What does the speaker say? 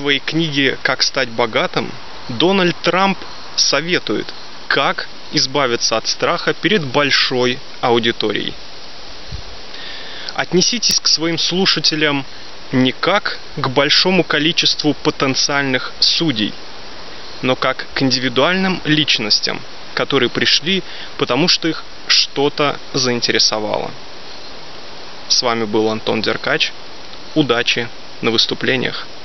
своей книге «Как стать богатым» Дональд Трамп советует, как избавиться от страха перед большой аудиторией. Отнеситесь к своим слушателям не как к большому количеству потенциальных судей, но как к индивидуальным личностям, которые пришли, потому что их что-то заинтересовало. С вами был Антон Деркач. Удачи на выступлениях!